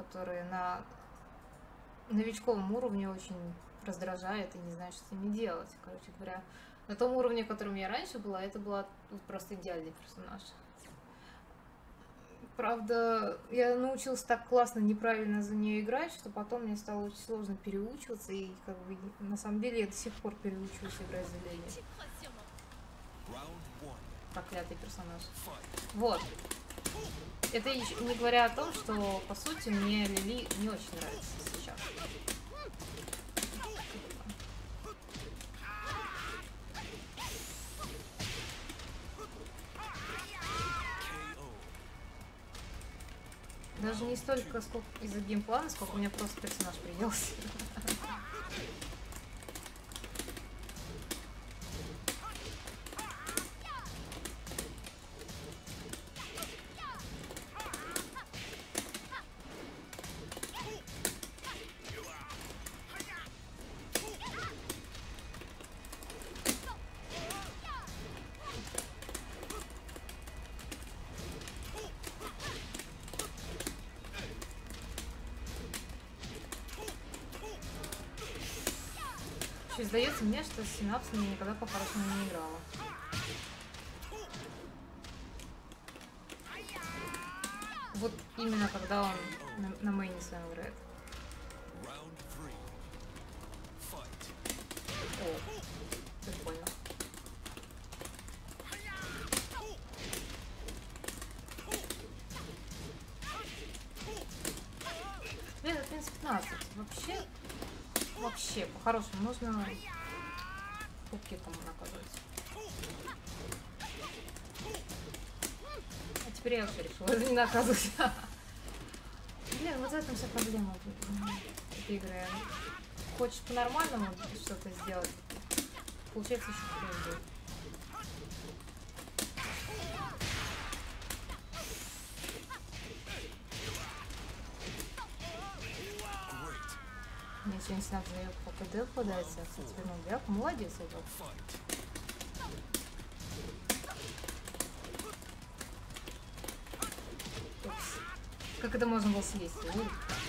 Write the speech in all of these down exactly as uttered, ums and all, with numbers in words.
которые на новичковом уровне очень раздражают и не знаю, что с ними делать. Короче говоря, на том уровне, которым я раньше была, это была просто идеальный персонаж. Правда, я научилась так классно неправильно за нее играть, что потом мне стало очень сложно переучиваться, и как бы на самом деле я до сих пор переучиваюсь играть за Лили. Проклятый персонаж. Вот. Это еще не говоря о том, что по сути мне Лили не очень нравится сейчас. Даже не столько сколько из-за геймплана, сколько у меня просто персонаж приелся. Сдается мне, что с Synapse я никогда по-хорошему не играла. Вот именно когда он на, на мейне с вами играет. О, прикольно. Блин, это минус пятнадцать. Вообще... Вообще, по-хорошему, нужно кубкиком наказывать. А теперь я вообще решила не наказывать. Блин, вот в этом вся проблема этой игры. Хочешь по-нормальному что-то сделать, получается еще хуже. Мне сегодня Synapse дает по КД вкладывается, кстати, ну, я молодец это. Как это можно было съесть? Ну,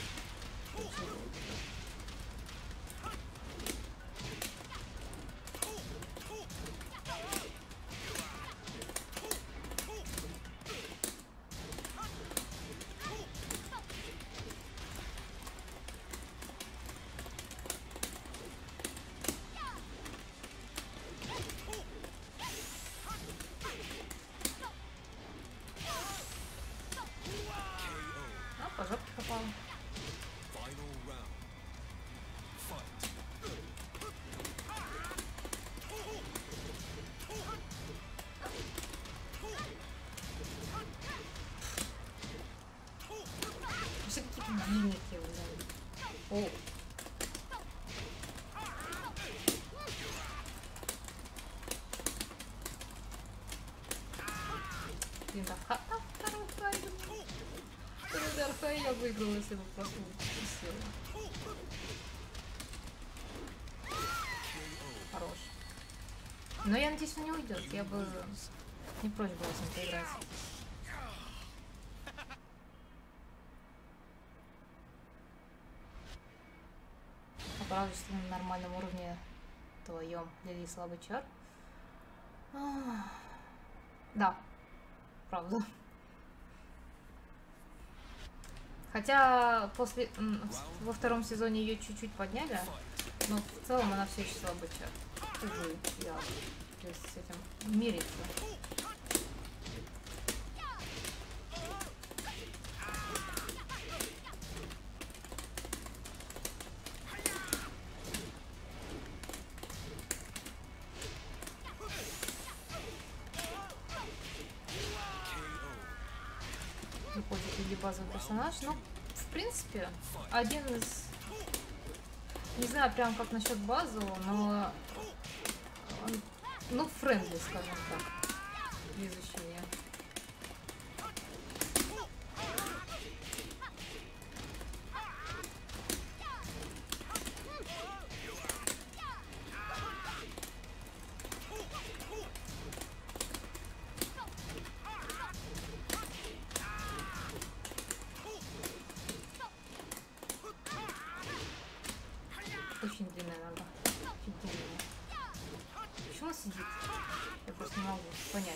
по жопке попал. Все какие-то гиммики уже. О. Блин, да, ха ха ха ха я выиграла, если бы просто села. Хорош. Но я надеюсь, он не уйдет. Я бы не прочь была с ним поиграть. А правда, что на нормальном уровне твоем Лили слабый чар? Да, правда. Хотя после во втором сезоне ее чуть-чуть подняли, но в целом она все еще слабый чар. Увы, я с этим мириться. Выходит или базовый персонаж, но в принципе один из, не знаю прям как насчет базового, но он, ну френдли, скажем так, без ощущения. Очень длинная нога. Чуть длинная. Почему он сидит? Я просто не могу понять.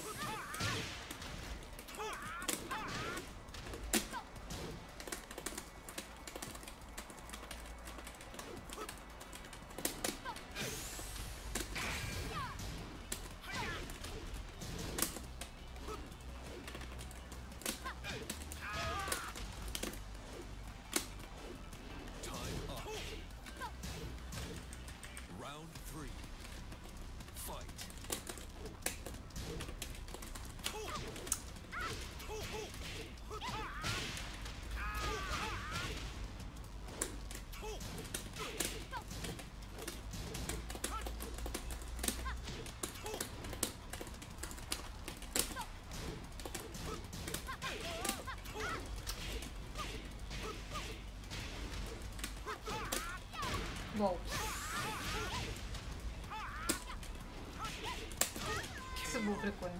Вау. Все было прикольно.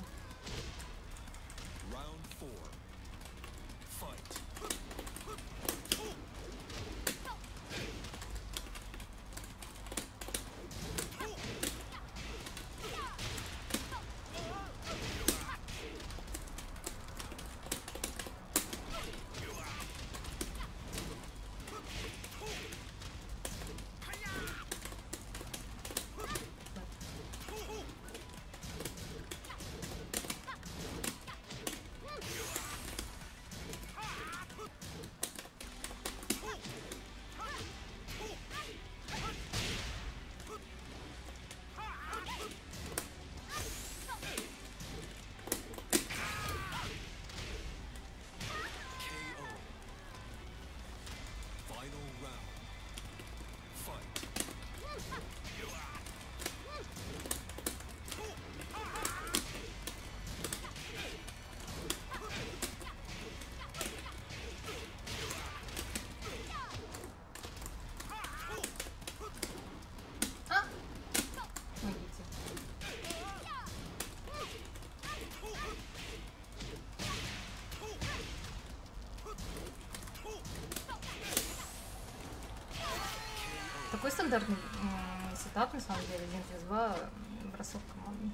Такой стандартный сетап, на самом деле, один через два, бросок команды.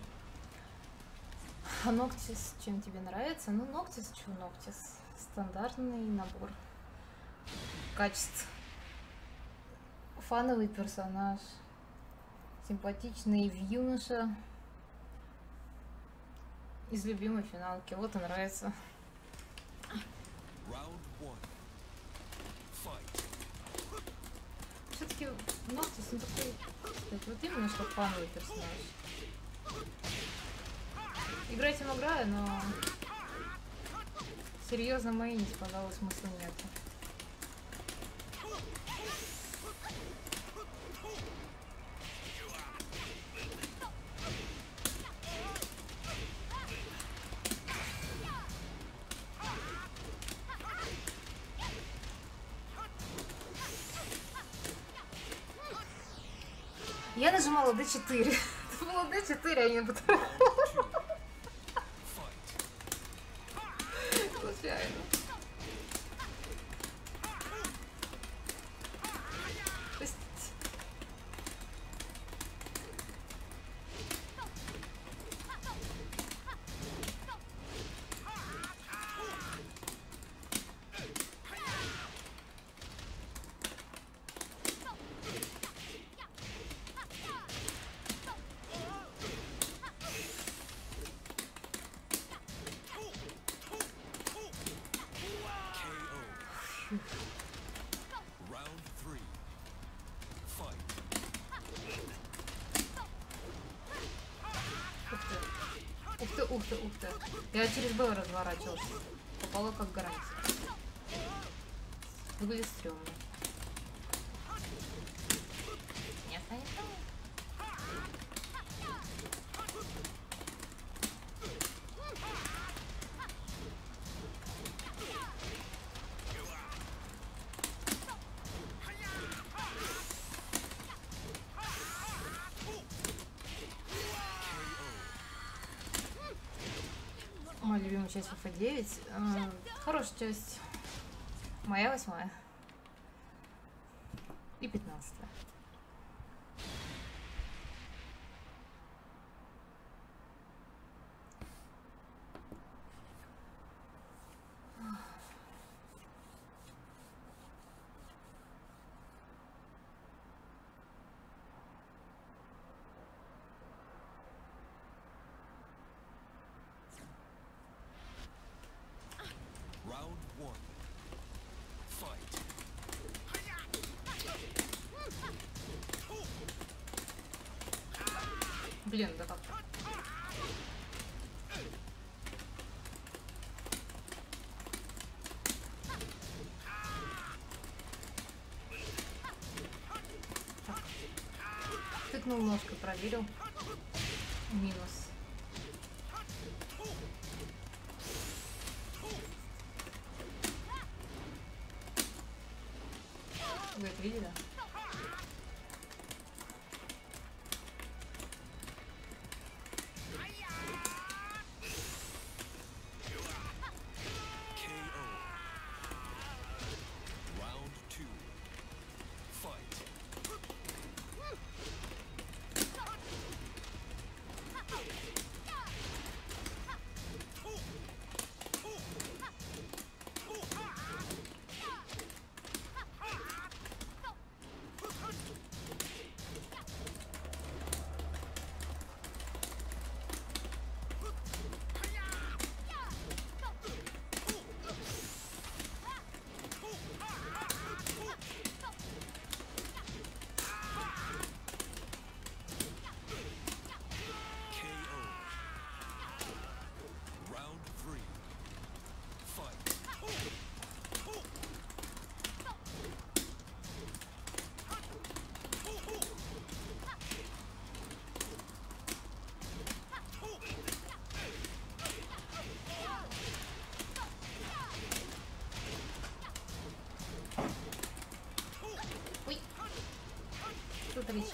А Ноктис, чем тебе нравится? Ну, Ноктис, что Ноктис? Стандартный набор качеств. Фановый персонаж, симпатичный юноша из любимой финалки. Вот и нравится. Все-таки Ноктис, он такой, кстати, вот именно что фановый персонаж. Играть им играю, но серьезно мейнить, пожалуй, смысла нет. Я нажимала дэ четыре. Это было дэ четыре, а не потом. Случайно. Ух ты, ух ты, ух ты. Я через Б разворачивался. Попало как гарантия. Выглядит стрёмно. Нет, не то. Моя любимая часть эф девять. Э, хорошая часть. Моя восьмая. И пятнадцатая. Блин, да как так? Так. Тыкнул ножкой, проверил. Минус. Вы это видели? Тут лечит.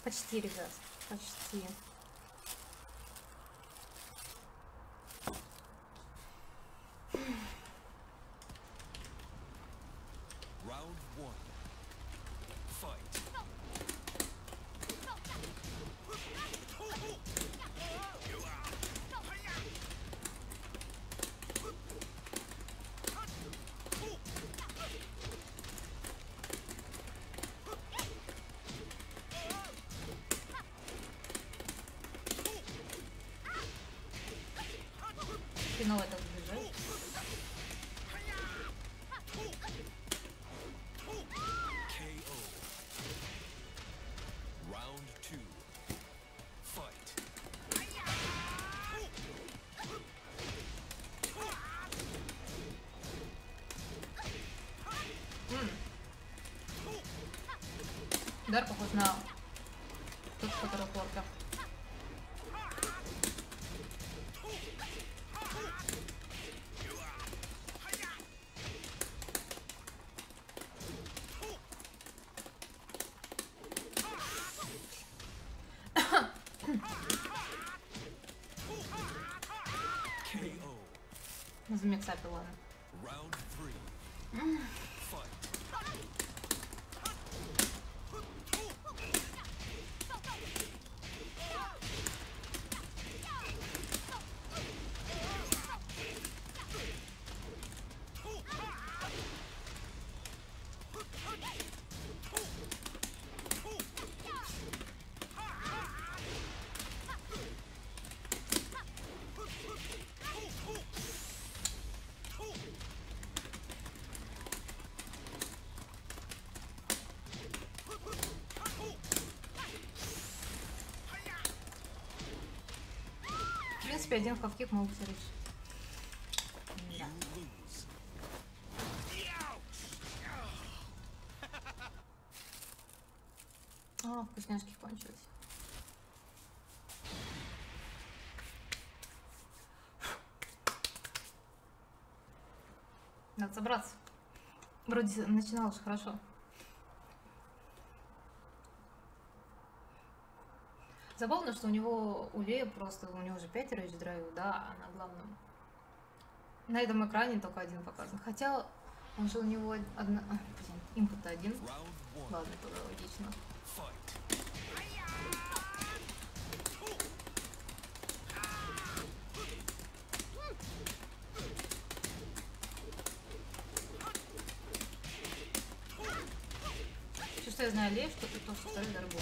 Почти, ребят, почти. Хреново так бежать. Удар похож на тот, который в порке. Замиксапи, ладно. В принципе, один хавкик мог заречь. Да. О, вкусняшки кончились. Надо собраться. Вроде начиналось хорошо. Забавно, что у него у Леи просто, у него уже пять рейдж драйвов, да, а на главном. На этом экране только один показан. Хотя он же у него одна... А, блин, импут один. Ладно, тогда логично. Все, что я знаю, Лев, что ты тоже второй дорогой.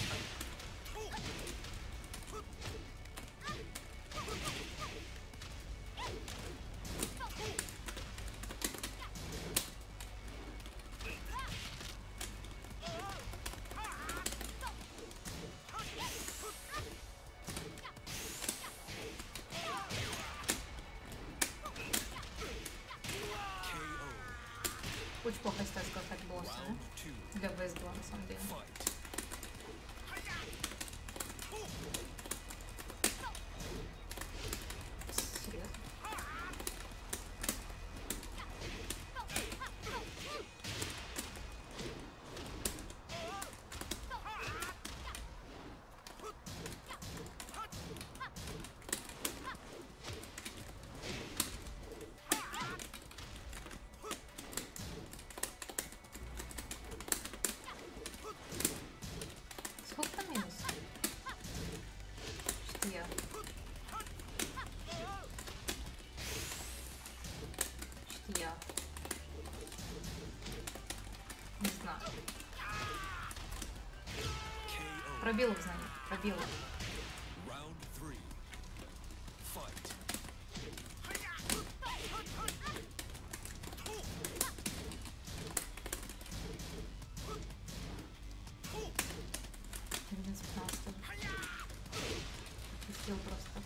Очень плохо статика от босса, да? Для бейсбола, на самом деле. Серьезно? Сколько там минус? Что я? Что я? Не знаю. Пробила в знании. Пробила. Пустил просто.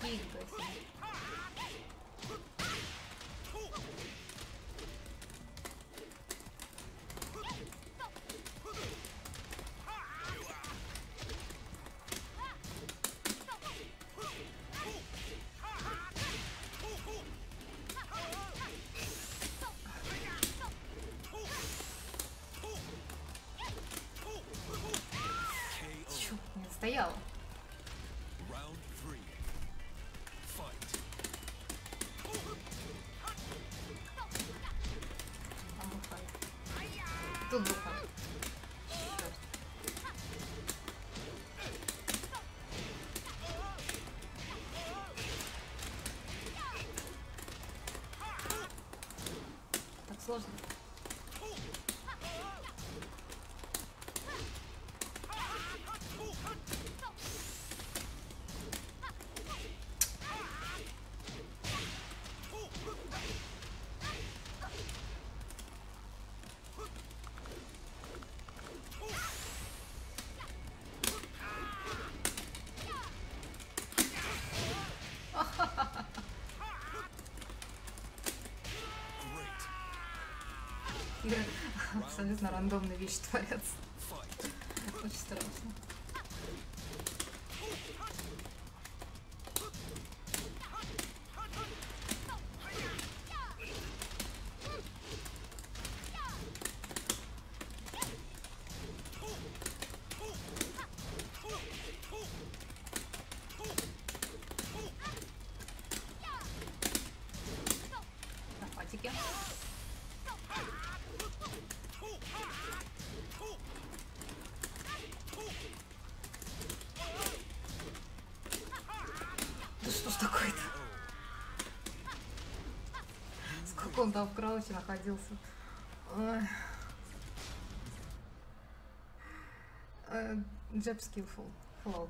Нифига себе. Чё, не стояла? Тут бухает. Так сложно. Абсолютно рандомные вещи творятся. Очень страшно. На фатике. Да что ж такое-то? Сколько он там в крауте находился? Jab skillful. Flow.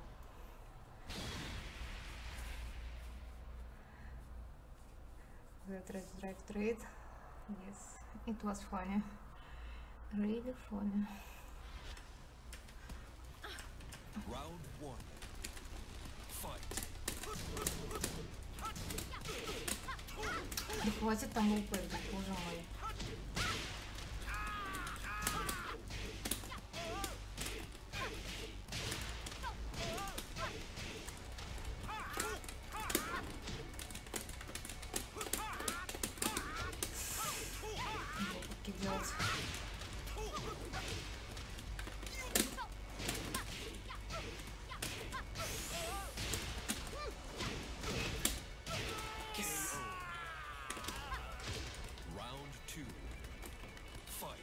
The trade, drive, trade. Yes, it was funny. Really funny. Round one. Fight. Да хватит там упасть, боже мой. Что делать? Round two. Fight.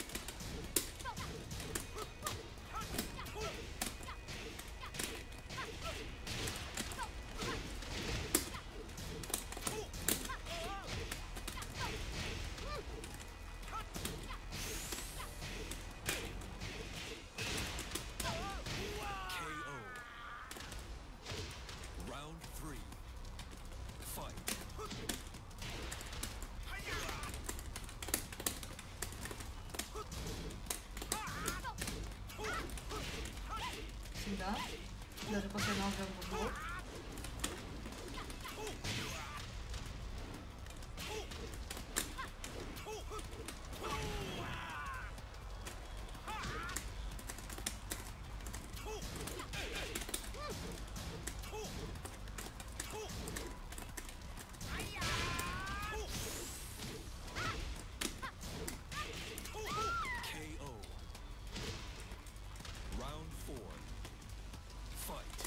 K O. Round three. Fight. Всегда. Даже после одного блок. K O. Round four. Fight.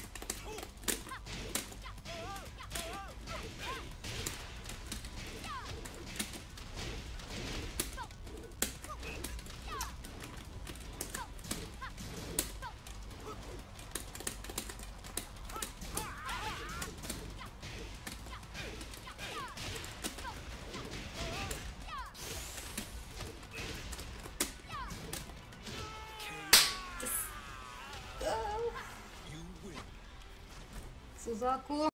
K O. You win. Сузаку.